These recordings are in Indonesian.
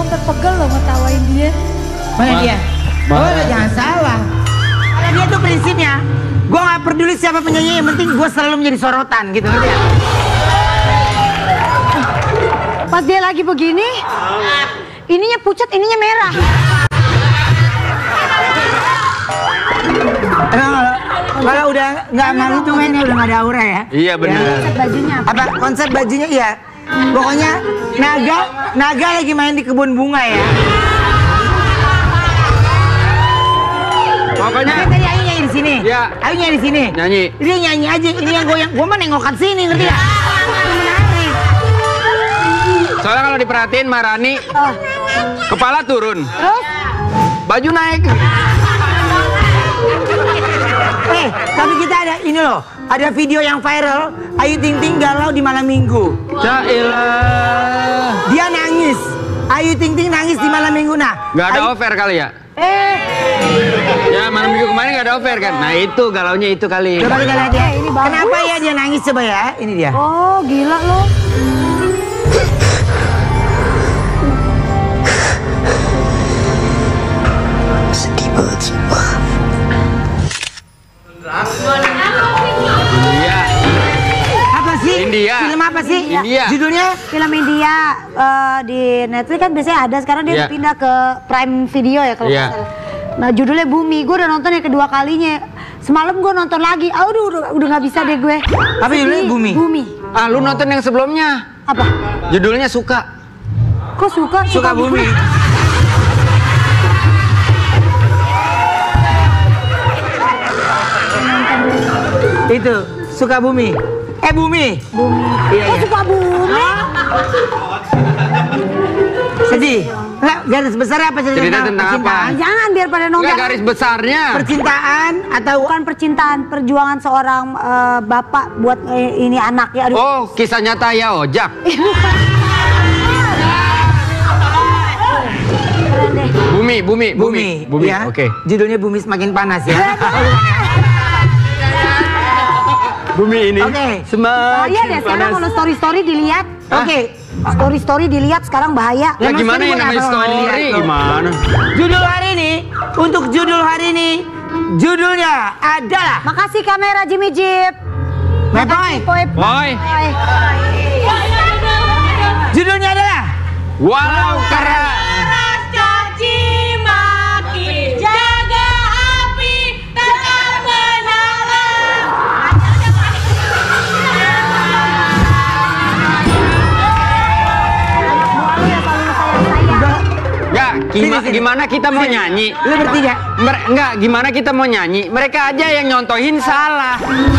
sampai pegel loh ngetawain dia. Mana dia? Oh, jangan salah. Kalau dia tuh prinsipnya, gue gak peduli siapa penyanyi, yang penting gue selalu menjadi sorotan gitu. Ya? Pas dia lagi begini, ininya pucat, ininya merah. Kalau udah nggak malu tuh mainnya udah nggak ada aura ya. Iya benar. Konsep bajunya apa? Konsep bajunya iya. Pokoknya naga lagi main di kebun bunga ya. Pokoknya. Tadi Ayu nyanyi di sini. Iya. Ayu nyanyi di sini. Nyanyi. Dia nyanyi aja. Ini yang goyang. Gua mah nengokan sini ngerti ya? Menarik. Soalnya kalau diperhatiin Marani, kepala turun, baju naik. Tapi kita ada ini loh, ada video yang viral, Ayu Ting Ting galau di malam minggu. Cailah. Dia nangis, Ayu Ting Ting nangis di malam minggu. Nah, Gak ada offer kali ya? Ya malam minggu kemarin gak ada offer kan? Nah itu galaunya itu kali. Coba kita lihat ya, ini bagus. kenapa ya dia nangis coba ya, ini dia. Oh gila loh. Sedih banget sumpah. India. Apa sih? India. Film apa sih? India. Judulnya? Film India di Netflix kan biasanya ada, sekarang dia udah pindah ke Prime Video ya kalau nggak salah. Nah judulnya Bumi, gue udah nonton yang kedua kalinya. Semalam gue nonton lagi, udah nggak bisa deh gue. Apa judulnya? Bumi? Bumi. Ah lu nonton yang sebelumnya? Apa? Judulnya Suka. Kok suka? Suka Bumi. Itu Suka Bumi. Bumi. Bumi. Iya, Kok iya. suka bumi? Sedih. Nggak, garis besar apa cerita Tentang percintaan? apa? Jangan biar pada nonton. Enggak garis besarnya. Percintaan atau Bukan percintaan, perjuangan seorang bapak buat ini anaknya. Aduh. Oh kisah nyata ya Ojak. Keren deh. Bumi. ya. Oke. Judulnya Bumi Semakin Panas ya. Bumi ini. Oke. Bahaya deh sekarang kalau story dilihat. Oke. Story dilihat sekarang bahaya. Ya Emang gimana sih yang buat namanya apa kalau story? dilihat tuh? Gimana? Judul hari ini, untuk judul hari ini, judulnya adalah Makasih kamera Jimmy Jeep. Mepoy. Boy. Judulnya adalah Walau kara. Gimana kita mau nyanyi? Lu bertiga. Enggak, gimana kita mau nyanyi? Mereka aja yang nyontohin salah.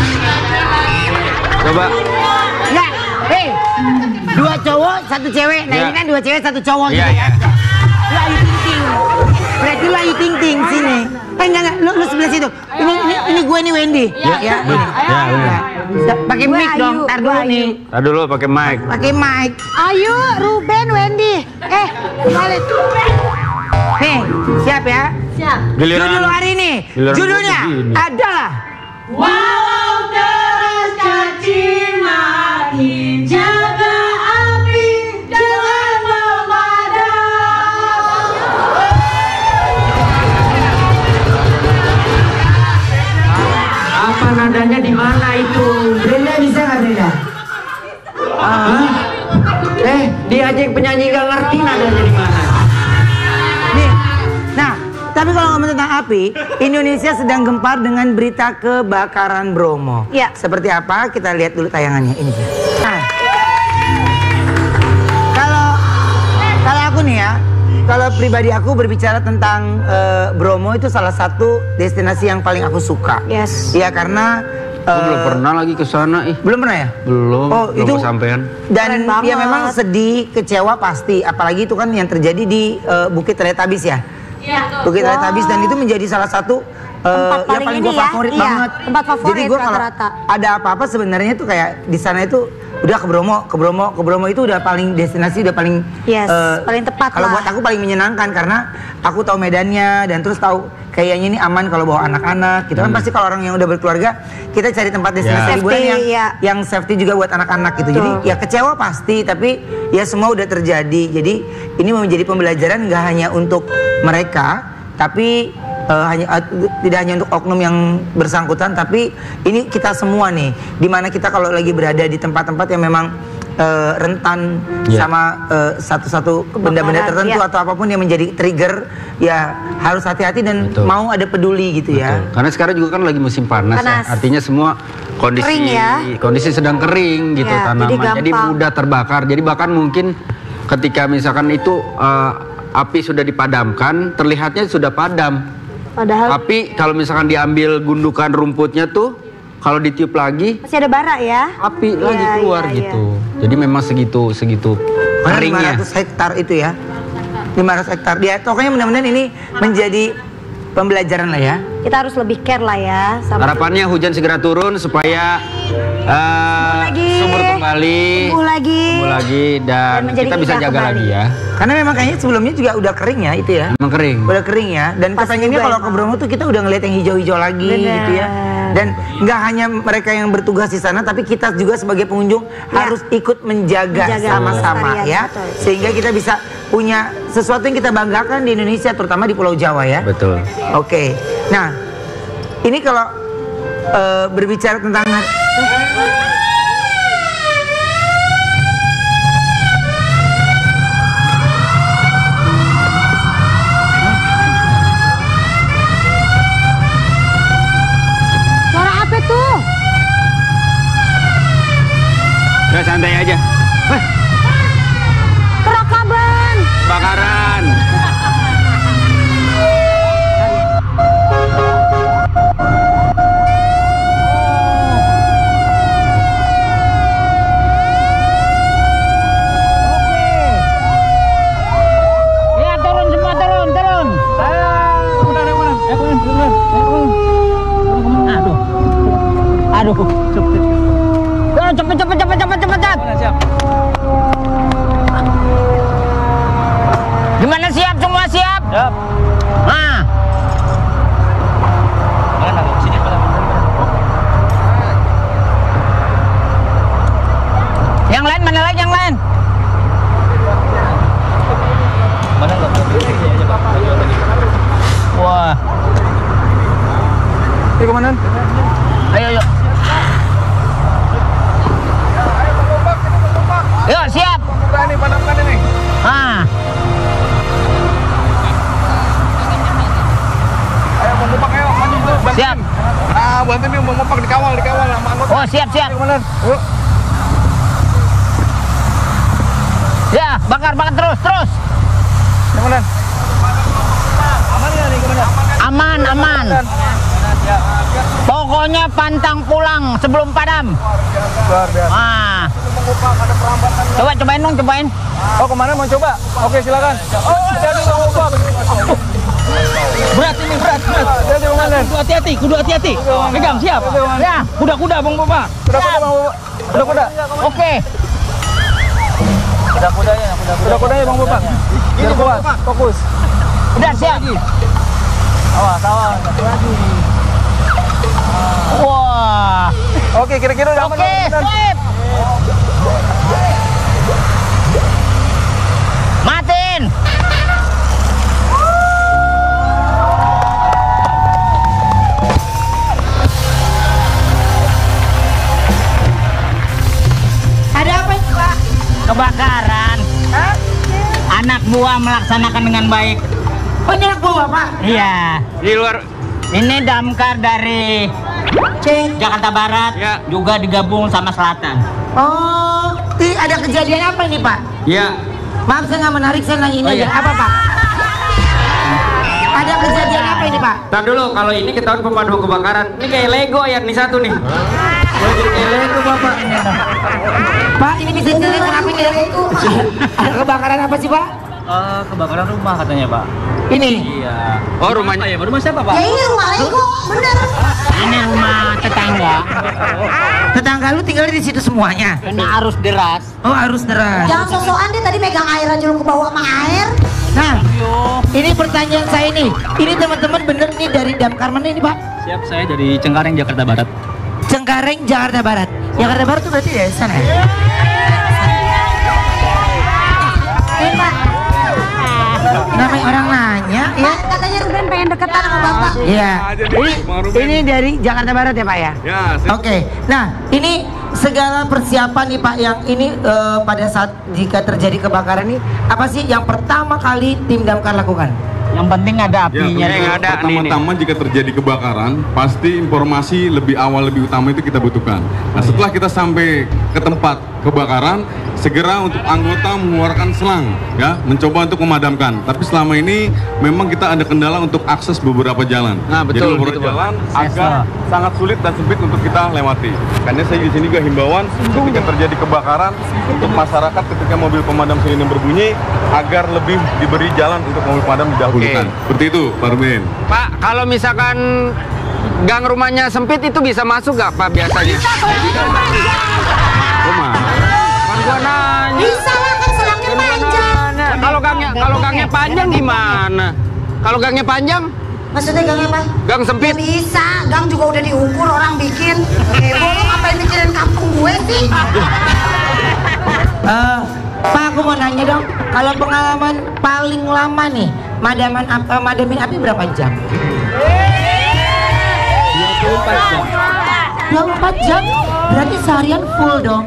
Coba. Enggak. Dua cowok, satu cewek. Nah Ya. ini kan dua cewek, satu cowok Iya, gitu iya. kan. Lu Ayu Ting Ting. Berarti lu Ayu Ting Ting sini. Enggak. Lu sebelah situ. Ini gue nih Wendy. Ya, Ya, ini. ya, benar. Pakai Gue mic Ayu, dong. Ntar gue dulu Ayu. nih. Tadi dulu pakai mic. Pakai mic. Ayu, Ruben, Wendy. Balik. Nih, siap ya? Siap. Giliran Judul hari ini, giliran judulnya gua begini. adalah Walau deras caci maki, jaga api jangan memadam. apa nadanya di mana itu? Brenda bisa nggak Brenda? Dia aja yang penyanyi nggak ngerti nadanya di mana. Nih, nah tapi kalau ngomong tentang api, Indonesia sedang gempar dengan berita kebakaran Bromo. Iya. Seperti apa? Kita lihat dulu tayangannya ini. Nah, kalau aku nih ya, kalau pribadi aku berbicara tentang Bromo itu salah satu destinasi yang paling aku suka. Yes. Iya karena Gua belum pernah lagi ke sana. belum pernah ya? Belum. Oh, belum itu kesampean. Dan Keren ya banget. memang sedih, kecewa pasti. Apalagi itu kan yang terjadi di Bukit Teletabis ya. Iya. Bukit Teletabis dan itu menjadi salah satu Tempat yang paling paling ini gue ya, favorit iya, banget. tempat favorit Jadi gue kalau rata-rata. ada apa-apa sebenarnya tuh kayak di sana itu udah ke Bromo itu udah paling destinasi udah paling Yes, paling tepat kalau lah. buat aku paling menyenangkan karena aku tahu medannya dan terus tahu kayaknya ini aman kalau bawa anak-anak gitu kan. Pasti kalau orang yang udah berkeluarga kita cari tempat destinasi liburan yang safety juga buat anak-anak gitu. Jadi ya kecewa pasti, tapi ya semua udah terjadi. Jadi ini menjadi pembelajaran nggak hanya untuk mereka, tapi tidak hanya untuk oknum yang bersangkutan, tapi ini kita semua nih, dimana kita kalau lagi berada di tempat-tempat yang memang rentan sama satu-satu benda-benda tertentu atau apapun yang menjadi trigger, ya harus hati-hati dan mau ada peduli gitu ya. Karena sekarang juga kan lagi musim panas. Ya, artinya semua kondisi sedang kering gitu tanaman, jadi mudah terbakar. Jadi bahkan mungkin ketika misalkan itu api sudah dipadamkan, terlihatnya sudah padam. Padahal tapi kalau misalkan diambil gundukan rumputnya tuh, kalau ditiup lagi masih ada bara ya, api lagi keluar gitu. Jadi memang segitu keringnya. 500 hektar itu ya, 500 hektar. Dia pokoknya mudah-mudahan ini menjadi pembelajaran lah ya. Kita harus lebih care lah ya. Harapannya hujan segera turun supaya subur kembali, tumbuh lagi dan kita bisa jaga lagi ya. Karena memang kayaknya sebelumnya juga udah kering ya itu ya. Memang kering. Udah kering ya. Dan kepengennya kalau ke Bromo tuh kita udah ngeliat yang hijau-hijau lagi gitu ya. Dan nggak hanya mereka yang bertugas di sana, tapi kita juga sebagai pengunjung harus ikut menjaga sama-sama ya. Sehingga kita bisa punya sesuatu yang kita banggakan di Indonesia, terutama di Pulau Jawa ya. Betul. Oke. Nah, ini kalau berbicara tentang udah santai aja. Kerakaban. Bakaran. Ya turun semua, turun. Aduh. Cepet. Gimana, siap semua, siap? Siap. Nah. Yang lain mana lagi yang lain? Wah. Ayo komandan. Ayo. Yuk, siap. Ini padamkan ini. Ayo Bang ayo maju dulu. Siap. Bantuin nih Bang Mopak dikawal sama anggota. Oh, siap. Ayo komandan. Yuk. Ya, bakar terus. Komandan. Aman ya nih komandan? Aman. Pokoknya pantang pulang sebelum padam. Luar biasa. Cobain. Oh, kemana mau coba? Oke, silakan. Oh, jadi Bang Mopak. Berat. Jadi komandan. Kudu hati-hati. Pegang, siap. Ya, kuda Bang Mopak. Kuda. Oke. Kuda-kudanya Bang Mopak. Biar kuat, fokus. Udah siap. Awas. Lagi. Wah. Oke, kira-kira udah aman. Oke, sip. Matiin. Ada apa ini, Pak? Kebakaran. Anak buah melaksanakan dengan baik. Oh, ini anak buah, Pak? Iya. Di luar. Ini damkar dari Jakarta Barat, juga digabung sama Selatan. Oh, ada kejadian apa ini, Pak? Ya. Maaf, saya nggak menarik, saya nanya ini aja. Apa, Pak? Ada kejadian apa ini, Pak? Ntar dulu, kalau ini ketahuan pemadam kebakaran. Ini kayak Lego ya, nih satu nih. Jadi kayak Lego, Bapak. Pak, ini bisa dilihat kenapa ini Lego? Ada kebakaran apa sih, Pak? Kebakaran rumah katanya, Pak. Ini? Iya. Oh, rumahnya. Ya, rumah siapa, Pak? Ya ini rumah Lego, bener. Ini rumah tetangga. Tetangga lu tinggal di situ semuanya? Kena arus deras. Oh, arus deras. Jangan sosokan deh, tadi megang air aja lu kebawa sama air. Nah, ini pertanyaan saya nih. Ini teman-teman bener nih dari damkar mana ini Pak? Siap, saya dari Cengkareng, Jakarta Barat. Cengkareng, Jakarta Barat. Jakarta Barat tuh berarti dari sana ya? Pak. Namanya orang nanya ya. Katanya Ruben pengen deketan sama Bapak. Iya. Ini dari Jakarta Barat ya Pak ya? Ya. Oke. Nah, ini segala persiapan nih Pak yang ini pada saat jika terjadi kebakaran nih, apa sih yang pertama kali tim damkar lakukan? Yang penting ada apinya. Pertama-tama jika terjadi kebakaran, pasti informasi lebih awal, lebih utama itu kita butuhkan. Nah, setelah kita sampai ke tempat kebakaran, segera untuk anggota mengeluarkan selang, ya, mencoba untuk memadamkan. Tapi selama ini memang kita ada kendala untuk akses beberapa jalan. Nah, betul. Jadi beberapa jalan agak sangat sulit dan sempit untuk kita lewati. Karena saya di sini juga himbauan ketika terjadi kebakaran untuk masyarakat ketika mobil pemadam sirine berbunyi agar lebih diberi jalan untuk mobil pemadam didahulukan. Seperti itu, Pak Ruben. Pak, kalau misalkan gang rumahnya sempit itu bisa masuk gak Pak biasanya? Rumah. Kan gua nanya. Bisa lah kan selangnya panjang. Kalau gangnya panjang gimana? Kalau gangnya panjang? Maksudnya gang apa? Gang sempit. Gak bisa, gang juga udah diukur orang bikin. Heboh lo ngapain mikirin kampung gue sih? Pak, aku mau nanya dong, kalau pengalaman paling lama nih, madamin api berapa jam? 24 jam. 24 jam? Berarti seharian full dong.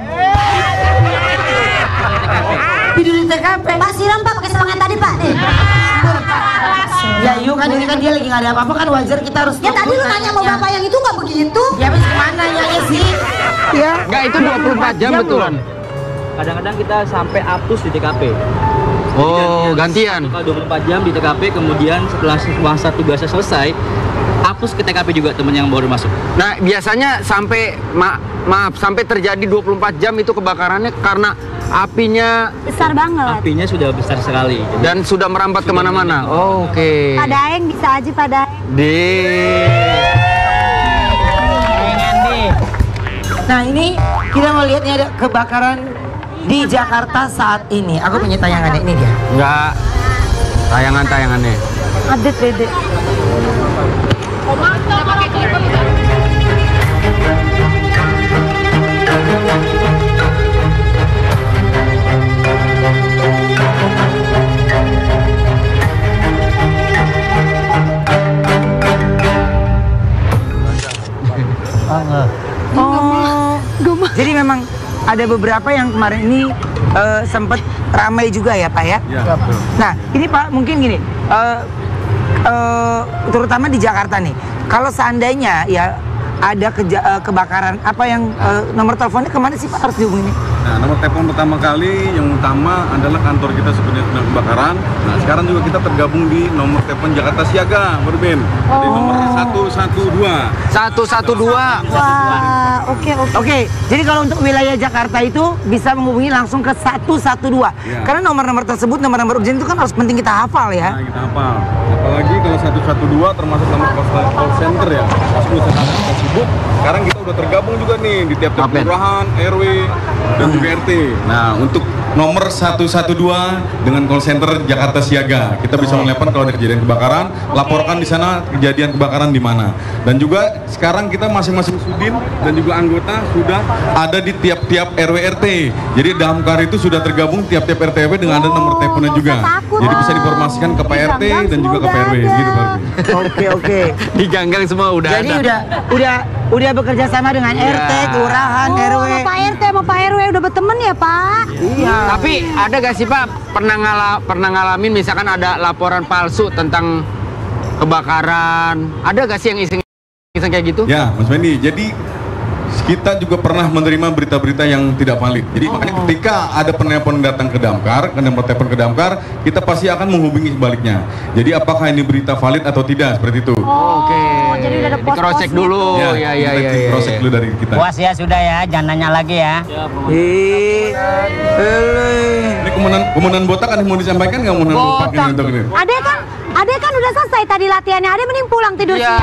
Tidur di TKP. Pak siram Pak pakai selang yang tadi Pak nih. Ya yuk kan ini kan dia lagi gak ada apa-apa kan wajar kita harus. Ya tadi lu nanya sama Bapak yang itu nggak begitu? Ya habis gimana nanya sih? Ya. Enggak, itu 24 jam betulan. Kadang-kadang kita sampai apus di TKP. Oh, gantian. 24 jam di TKP, kemudian setelah masa tugasnya selesai, hapus ke TKP juga temen yang baru masuk. Nah, biasanya sampai maaf sampai terjadi 24 jam itu kebakarannya karena apinya Besar banget. Apinya sudah besar sekali. dan sudah merambat kemana-mana. Oh, oke. Pak Daeng bisa aja Pak Daeng. Nah ini kita mau lihat nih ada kebakaran di Jakarta saat ini. Aku punya tayangannya, ini dia. Enggak. Tayangannya. Update Dede. Jadi memang ada beberapa yang kemarin ini sempat ramai juga ya Pak ya? Ya, betul. Nah ini Pak mungkin gini, terutama di Jakarta nih, kalau seandainya ya ada kebakaran, apa yang nomor teleponnya kemana sih Pak harus dihubungi? Nah, nomor telepon pertama kali yang utama adalah kantor kita sebenarnya sedang kebakaran. Nah, sekarang juga kita tergabung di nomor telepon Jakarta Siaga, Berbin. Di nomor 112. 112. Wah, oke. Oke, jadi kalau untuk wilayah Jakarta itu bisa menghubungi langsung ke 112. Ya. Karena nomor-nomor tersebut, nomor-nomor urgent itu kan harus penting kita hafal ya. Nah, kita hafal. Apalagi kalau 112 termasuk nomor call center ya. Masih kita sibuk. Sekarang kita udah tergabung juga nih di tiap-tiap kelurahan, RW, dan juga RT. Nah, untuk nomor 112 dengan call center Jakarta Siaga, kita bisa menelepon kalau ada kejadian kebakaran, laporkan di sana kejadian kebakaran di mana. Dan juga sekarang kita masing-masing sudin dan juga anggota sudah ada di tiap-tiap RW RT. Jadi damkar itu sudah tergabung tiap-tiap RT dengan ada nomor teleponnya juga. Jadi bisa diinformasikan ke Pak RT dan juga ke Pak RW gitu Pak. Oke. Di ganggang semua udah Jadi ada. udah bekerja sama dengan RT, kelurahan, RW. Sama Pak RT sama Pak RW udah berteman ya Pak? Iya. Tapi ada gak sih Pak pernah ngalamin misalkan ada laporan palsu tentang kebakaran? Ada gak sih yang iseng kayak gitu? Ya, Mas Fendi. Jadi kita juga pernah menerima berita-berita yang tidak valid. Jadi makanya ketika ada penelpon datang ke damkar, telepon ke damkar, kita pasti akan menghubungi sebaliknya. Jadi apakah ini berita valid atau tidak, seperti itu. Oke. Jadi udah ada pos-posnya Di-cross-check dulu. Ya, kita cross check dulu dari kita. Puas ya sudah ya, jangan nanya lagi ya. Ini kemudian botak ada yang mau disampaikan nggak kemudian botak ini untuk ini? Ade kan udah selesai tadi latihannya. Ade mending pulang tidur siang.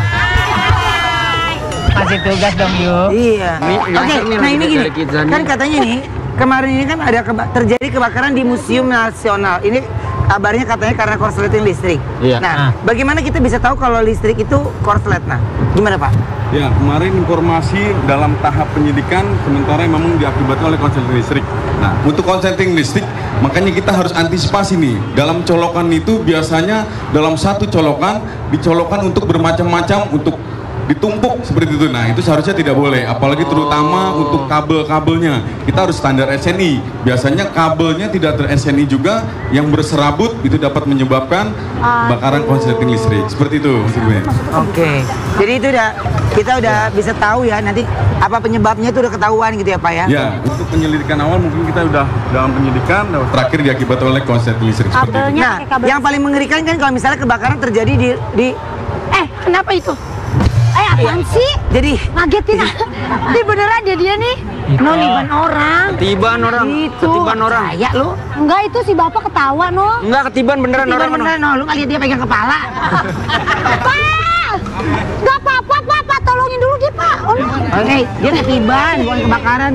Masih tugas dong yuk. Iya. Oke, nah ini gini, kan katanya nih kemarin ini kan ada terjadi kebakaran di Museum Nasional. Ini kabarnya katanya karena korsleting listrik. Iya. Nah, bagaimana kita bisa tahu kalau listrik itu korslet? Nah, gimana Pak? Ya, kemarin informasi dalam tahap penyidikan sementara memang diakibatkan oleh konsleting listrik. Nah, untuk konsleting listrik, makanya kita harus antisipasi nih. Dalam colokan itu biasanya dalam satu colokan dicolokkan untuk bermacam-macam, untuk ditumpuk seperti itu. Nah, itu seharusnya tidak boleh, apalagi terutama untuk kabel-kabelnya. Kita harus standar SNI. Biasanya kabelnya tidak ter-SNI juga, yang berserabut itu dapat menyebabkan bakaran konsleting listrik. Seperti itu maksudnya. Oke. Jadi itu kita udah bisa tahu ya, nanti apa penyebabnya itu udah ketahuan gitu ya Pak ya? Ya, untuk penyelidikan awal mungkin kita udah dalam penyidikan, terakhir diakibatkan oleh konsleting listrik seperti itu. Nah, yang paling mengerikan kan kalau misalnya kebakaran terjadi di kenapa itu? Apaan sih? Jadi ngagetin. Ini beneran dia nih. Noliban orang. Ketiban orang. Gitu. Ketiban orang. ya lu Enggak, itu si bapak ketawa, no. Enggak, ketiban beneran orang. beneran no, lu nggak lihat dia pegang kepala. Pak! Enggak apa-apa, Pak. Tolongin dulu dia, Pak. Oke, dia ketiban, bukan kebakaran.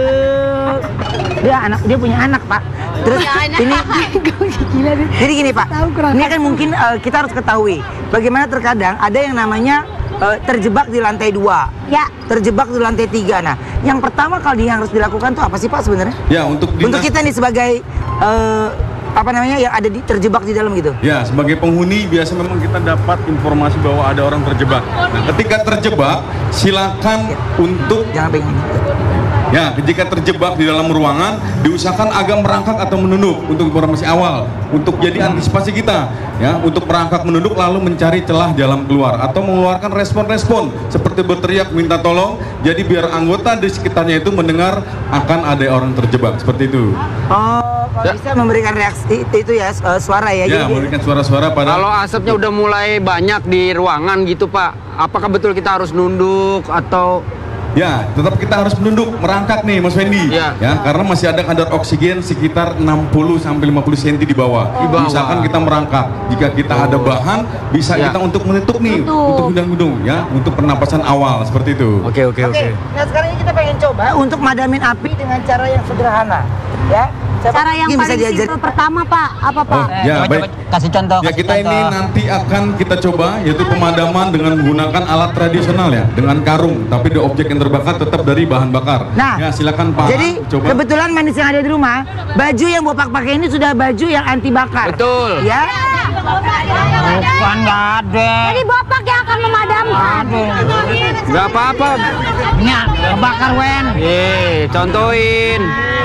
Dia punya anak, Pak. Terus ini Gila nih. jadi gini, Pak. Ini kan mungkin kita harus ketahui bagaimana terkadang ada yang namanya terjebak di lantai 2, Ya. terjebak di lantai 3. Nah, yang pertama kali yang harus dilakukan tuh apa sih Pak sebenarnya? Ya, untuk kita nih sebagai yang ada terjebak di dalam gitu. Ya, sebagai penghuni biasa memang kita dapat informasi bahwa ada orang terjebak. Nah, ketika terjebak, silakan untuk Jangan pengen. ya, jika terjebak di dalam ruangan, diusahakan agak merangkak atau menunduk untuk informasi awal, untuk jadi antisipasi kita, ya, untuk merangkak menunduk lalu mencari celah jalan keluar atau mengeluarkan respon-respon seperti berteriak minta tolong, jadi biar anggota di sekitarnya itu mendengar akan ada orang terjebak seperti itu. Oh, bisa memberikan reaksi itu ya, suara ya. Ya, memberikan suara-suara pada. Kalau asapnya udah mulai banyak di ruangan gitu Pak, apakah betul kita harus nunduk atau? Ya, tetap kita harus menunduk, merangkak nih Mas Fendi. Ya. Ya, karena masih ada kadar oksigen sekitar 60 sampai 50 cm di bawah. Misalkan kita merangkak, jika kita ada bahan, bisa kita untuk menutup nih, untuk gudang-gudung ya, untuk pernapasan awal seperti itu. Oke. Nah, sekarang ini kita pengen coba untuk madamin api dengan cara yang sederhana, ya. Cara yang paling simpel pertama, Pak, apa Pak? Ya, baik. Kasih contoh. Ya, kita ini nanti akan kita coba yaitu pemadaman dengan menggunakan alat tradisional ya, dengan karung, tapi di objek yang terbakar tetap dari bahan bakar. Nah, ya silakan Pak. Jadi coba. kebetulan manis yang ada di rumah, baju yang Bopak pakai ini sudah baju yang anti bakar. Betul. Ya. Bukan, nggak ada. Jadi bapak yang akan memadamkan. Nggak apa-apa. Nya, kebakar wen. Contohin.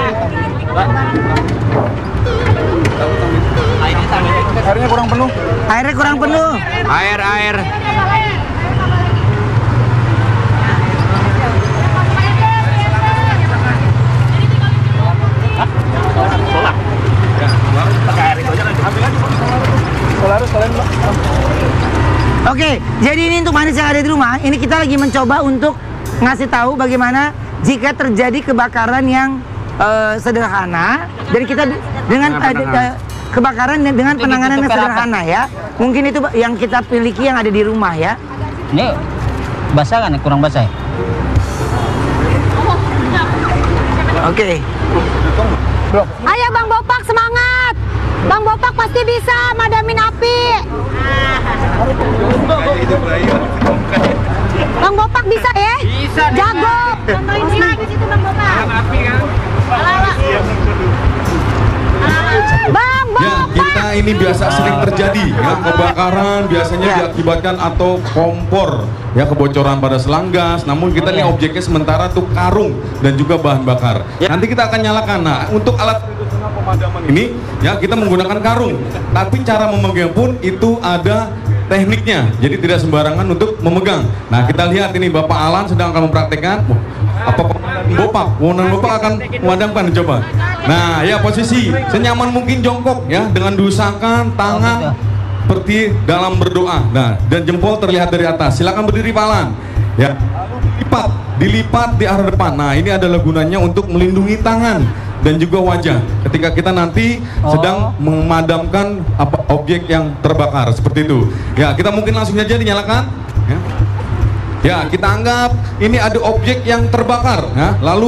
Airnya kurang penuh. Airnya kurang penuh. Air. Oke, jadi ini untuk manis yang ada di rumah. Ini kita lagi mencoba untuk ngasih tahu bagaimana jika terjadi kebakaran yang sederhana dan kita dengan kebakaran dengan penanganan yang sederhana ya. Mungkin itu yang kita miliki yang ada di rumah ya. Ini basah kan? Kurang basah ya? Oke. Ayo Bang Bopak, semangat. Bang Bopak pasti bisa madamin api. Bang Bopak bisa ya? Bisa. Jago. Contohin sini di situ Bang Bopak. Api kan? Bang Bopak. Ya, kita ini biasa sering terjadi ya, kebakaran biasanya diakibatkan atau kompor ya, kebocoran pada selang gas. Namun kita lihat objeknya sementara tuh karung dan juga bahan bakar. Nanti kita akan nyalakan. Nah, untuk alat tradisional pemadaman ini ya kita menggunakan karung. Tapi cara memegang pun itu ada tekniknya. Jadi tidak sembarangan untuk memegang. Nah, kita lihat ini Bapak Alan sedang akan mempraktekkan. Apa Bopak? Wonan Bopak akan memadamkan, coba. Nah, ya posisi senyaman mungkin jongkok ya, dengan diusahakan tangan seperti dalam berdoa. Nah, dan jempol terlihat dari atas. Silakan berdiri Pak Alan. Ya. Dilipat di arah depan. Nah, ini adalah gunanya untuk melindungi tangan dan juga wajah ketika kita nanti sedang memadamkan objek yang terbakar seperti itu. Ya, kita mungkin langsung saja dinyalakan. Ya, kita anggap ini ada objek yang terbakar. Ya, lalu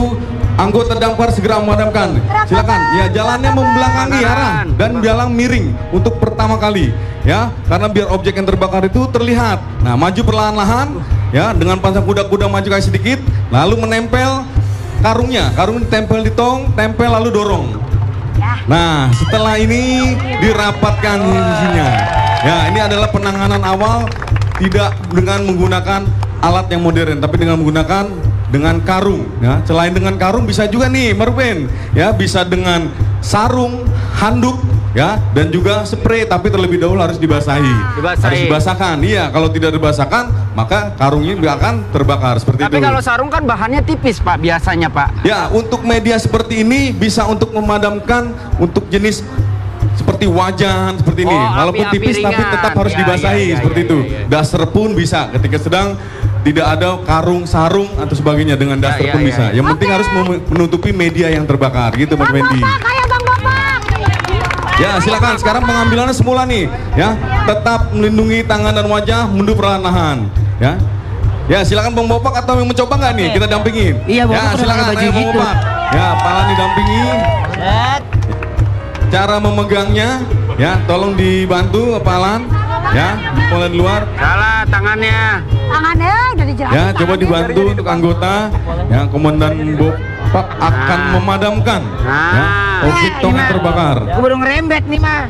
anggota damkar segera memadamkan. Silakan. Ya, jalannya membelakangi arah dan jalan miring untuk pertama kali. Ya, karena biar objek yang terbakar itu terlihat. Nah, maju perlahan-lahan. Ya, dengan pasang kuda-kuda maju kayak sedikit, lalu menempel karungnya. Karung ditempel di tong, tempel lalu dorong. Nah, setelah ini dirapatkan isinya. Ya, ini adalah penanganan awal tidak dengan menggunakan alat yang modern, tapi dengan menggunakan karung. Ya, selain dengan karung bisa juga nih, Marben. Ya, bisa dengan sarung, handuk, ya, dan juga spray. Tapi terlebih dahulu harus dibasahi. Harus dibasahkan. Iya, kalau tidak dibasahkan, maka karungnya akan terbakar seperti itu. Tapi kalau sarung kan bahannya tipis, Pak, biasanya, Pak. Ya, untuk media seperti ini bisa untuk memadamkan untuk jenis seperti wajan seperti ini. Walaupun tipis ringan, tapi tetap harus dibasahi seperti itu. Daster pun bisa ketika sedang tidak ada karung, sarung atau sebagainya, dengan daster pun bisa. Yang penting harus menutupi media yang terbakar gitu, Mas Wendy. Ya, silakan. Sekarang pengambilannya semula nih, ya. Tetap melindungi tangan dan wajah, mundur perlahan-lahan, ya. Ya, silakan Bang Bopak atau yang mencoba nggak nih? Kita dampingin. Iya, ya, silakan Bang Bopak. Ya, Palan didampingi. Cara memegangnya, ya, tolong dibantu Palan, ya, mulai luar. Salah tangannya. Tangannya udah dijelasin. Ya, coba dibantu untuk anggota. Ya, Komandan Bopak akan memadamkan. Ya, objek tong yang terbakar. Aku baru ngerembet nih, mah.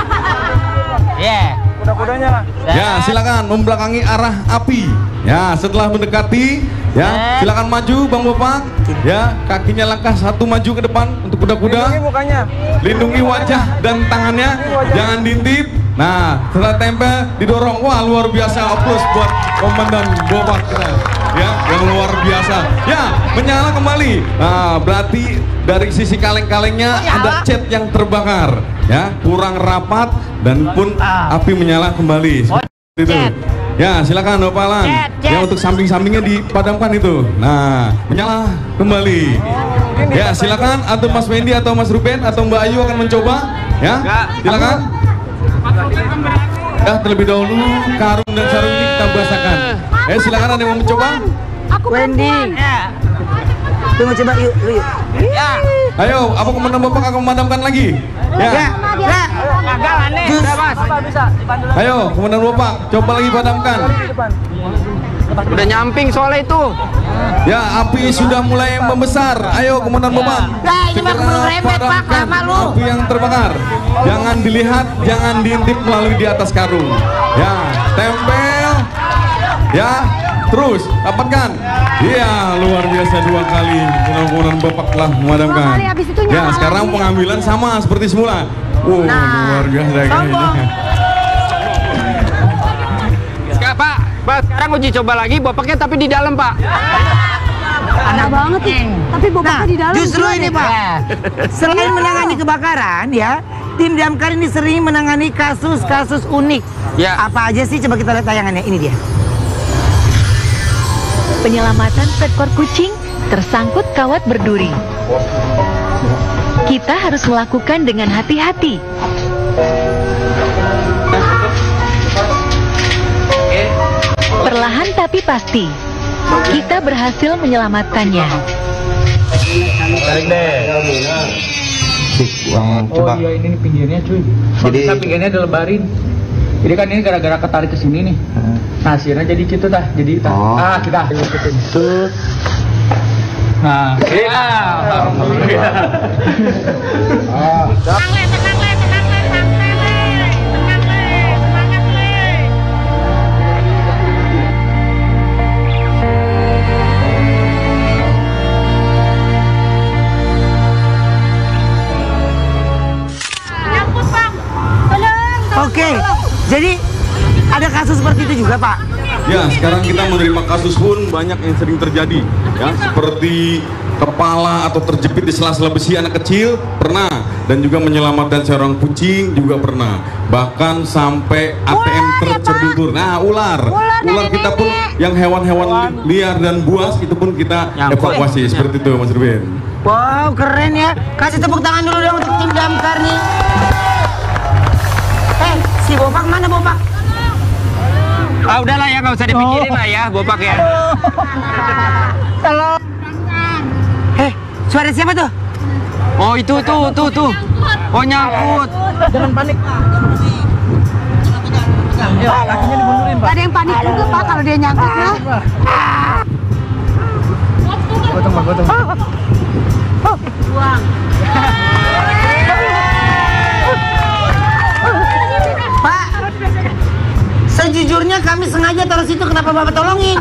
Kuda-kudanya. Ya, silakan membelakangi arah api. Ya, setelah mendekati, ya, silakan maju Bang Bopak. Ya, kakinya langkah satu maju ke depan untuk kuda-kuda. Lindungi mukanya. Lindungi wajah dan tangannya. Jangan diintip. Nah, setelah tempel didorong. Wah, luar biasa. Aplaus buat Komandan Bopak kita. Ya, yang luar biasa. Ya, menyala kembali. Nah, berarti dari sisi kaleng-kalengnya ada cat yang terbakar. Ya, kurang rapat dan pun api menyala kembali. Seperti itu. Ya, silakan Opalan. Ya, untuk samping-sampingnya dipadamkan itu. Nah, menyala kembali. Ya, silakan atau Mas Wendy atau Mas Ruben atau Mbak Ayu akan mencoba. Ya, silakan. Ya, terlebih dahulu karung dan sarung ini kita basahkan. Silakan, ada yang mau mencoba? Wendy. Tunggu, coba yuk. Ya. Ayo, apa Komandan Bopak akan memadamkan lagi? Ya. Gagal aneh. Udah, Mas. Bisa dibantu. Ayo, Komandan Bopak, coba lagi padamkan. Udah nyamping soalnya itu. Ya, api sudah mulai membesar. Ayo, Komandan Bopak. Segera padamkan api yang terbakar. Jangan dilihat, jangan diintip melalui di atas karung. Ya, tempel. Ya, terus rapatkan. Iya, luar biasa 2 kali. Komandan Bopak telah memadamkan. Ya, sekarang pengambilan sama seperti semula. Luar biasa kayaknya. Pak, sekarang uji coba lagi Bopaknya tapi di dalam, Pak. Anak banget nih. Tapi Bopaknya di dalam. Justru ini, Pak. Selain menangani kebakaran, ya, tim damkar ini sering menangani kasus-kasus unik. Ya. Apa aja sih? Coba kita lihat tayangannya. Ini dia. Penyelamatan seekor kucing tersangkut kawat berduri. Kita harus melakukan dengan hati-hati. Perlahan tapi pasti, kita berhasil menyelamatkannya. Tarik deh. Oh iya, ini pinggirnya cuy. Jadi bisa pinggirnya dilebarin. Jadi kan ini gara-gara ketarik ke sini nih. Nah, akhirnya jadi gitu dah. Jadi kita tuh. Nah, iya. Alhamdulillah. Oke, jadi ada kasus seperti itu juga, Pak? Ya, sekarang kita menerima kasus pun banyak yang sering terjadi. Ya, seperti kepala atau terjepit di sela-sela besi anak kecil pernah, dan juga menyelamatkan seorang kucing juga pernah. Bahkan sampai ATM tercebur. Nah, ular kita pun yang hewan-hewan liar dan buas itu pun kita evakuasi seperti itu, Mas Ruben. Wow, keren ya. Kasih tepuk tangan dulu dong untuk tim damkar nih. Si Bopak mana, Bopak? Udahlah ya, nggak usah dipikirin lah ya, Bopak ya. Suara siapa tuh? Oh itu tuh. Oh nyangkut. Jangan panik. Ya, kakinya dimundurin, Pak. Ada yang panik juga Pak kalau dia nyangkut ya. Gotong, Pak, gotong. Buang. Pak, sejujurnya kami sengaja taruh situ, kenapa Bapak tolongin?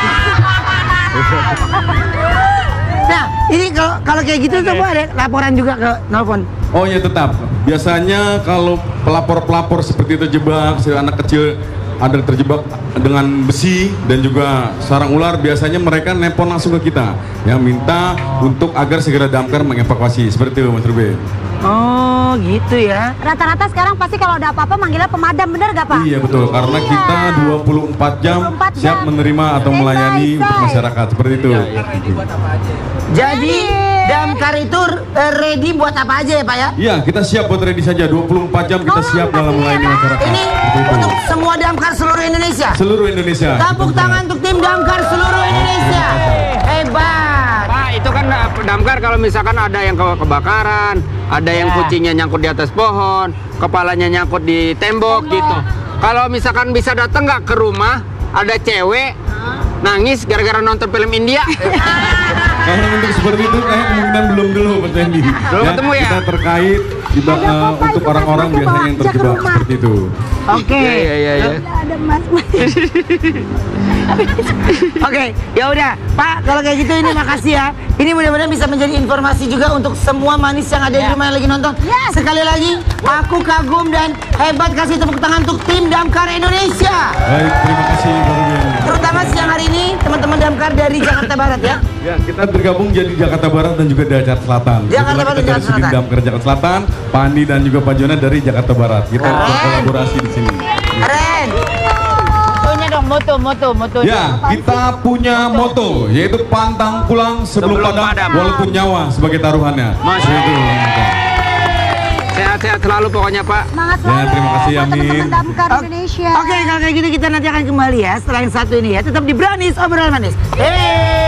Nah, ini kalau kayak gitu tuh Pak ada laporan juga ke nelpon. Oh ya tetap. Biasanya kalau pelapor-pelapor seperti terjebak, anak kecil ada terjebak dengan besi dan juga sarang ular, biasanya mereka nelpon langsung ke kita, yang minta untuk agar segera damkar mengevakuasi. Seperti itu Mas Ruben. Oh gitu ya. Rata-rata sekarang pasti kalau ada apa-apa manggilnya pemadam, bener gak Pak? Iya betul, karena kita 24 jam siap menerima atau melayani untuk masyarakat. Seperti itu. Jadi damkar itu ready buat apa aja ya Pak ya? Iya, kita siap buat ready saja. 24 jam kita siap dalam melayani masyarakat. Ini untuk semua damkar seluruh Indonesia. Seluruh Indonesia. Tepuk tangan untuk tim damkar seluruh Indonesia. Hebat. Pak, itu kan damkar kalau misalkan ada yang kebakaran, ada yang kucingnya nyangkut di atas pohon, kepalanya nyangkut di tembok gitu. Kalau misalkan bisa datang nggak ke rumah, ada cewek nangis gara-gara nonton film India. Kalau untuk seperti itu kemungkinan belum dulu Mas Randy. Belum ketemu ya? Kita terkait untuk orang-orang biasanya yang terjebak seperti itu. Oke. Iya. Ada mas. Oke, ya udah Pak, kalau kayak gitu ini makasih ya. Ini mudah-mudahan bisa menjadi informasi juga untuk semua manis yang ada di rumah yang lagi nonton. Sekali lagi, aku kagum dan hebat, kasih tepuk tangan untuk tim Damkar Indonesia. Baik, terima kasih Pak Ruben. Terutama siang hari ini teman-teman Damkar dari Jakarta Barat ya. Ya, kita bergabung jadi Jakarta Barat dan juga Jakarta Selatan. Jakarta Barat dan Jakarta Selatan. Damkar Jakarta Selatan, Pak Andi dan juga Pak Jona dari Jakarta Barat. Kita berkolaborasi di sini. Keren. Motonya dong, moto. Ya, kita punya moto yaitu pantang pulang sebelum padam, walaupun nyawa sebagai taruhannya. Masya Allah. Sehat-sehat selalu pokoknya Pak. Semangat Ya, selalu. terima kasih, buat amin. teman-teman Damkar Indonesia. Oke, kalau kayak gitu kita nanti akan kembali ya setelah yang satu ini ya. Tetap di Brownies Obrolan Manis. Hey.